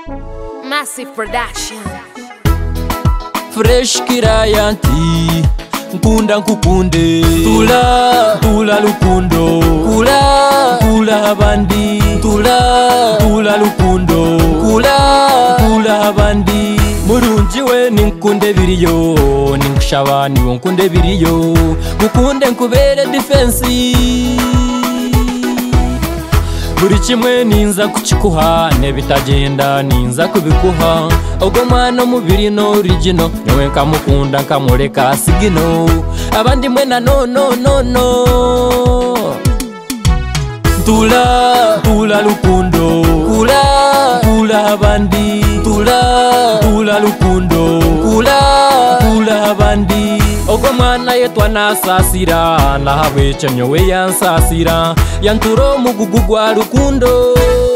Massive production. Fresh kirayanti nkunda nkukunde tula lukundo kula abandi tula lukundo kula abandi murunji we ninkunde biriyo ninkushaba niwo nkunde biriyo gukunde nkubere defense buri kimwe ninza kuchikuha nebitagenda ninza kubikuha ogo mwana mubiri no original niwe nkamukunda nkamureka asigino abandi mwena no tula lukundo kula abandi tula lukundo kula abandi ogo mwana yetwa nasasira nahabweche nyowe yansasira yanturo mugugu gwa lukundo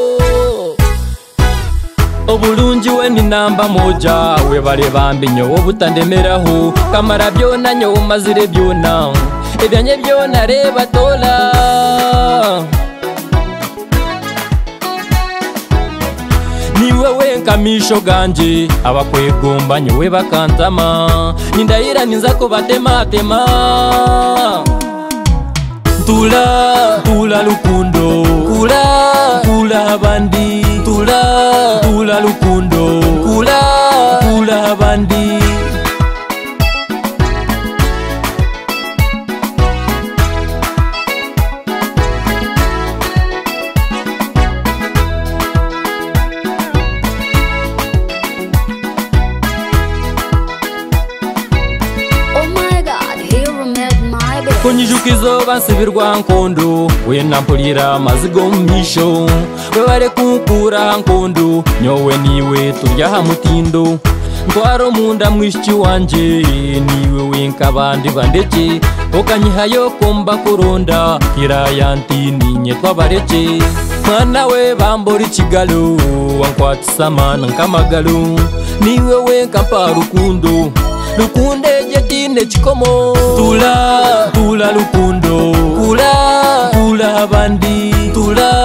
obulungi we ni namba moja we bale bambi nyowe butandemeraho kamara byona nyowe mazire byona ebyanye byona reba tola niwe wenkamisho ganje abakwegomba nyowe bakantama nindahira ninza ko batematema tula lukundo kula abandi tula lukundo kula abandi kunyijukizo bansibirwa nkondo we nampulira mazigo mmisho we bare kukura nkondo nyowe niwe turya hamutindo ntwaro munda mwishiki wanje niwe wenkabandi bandeke okanyihayo komba kuronda kirayanti ninye twabareke mwana we bambora ikigalo wankwatisama nkamagalo niwe wenkampa rukundo lukunde jetine chikomo tula lukundo kula abandi tula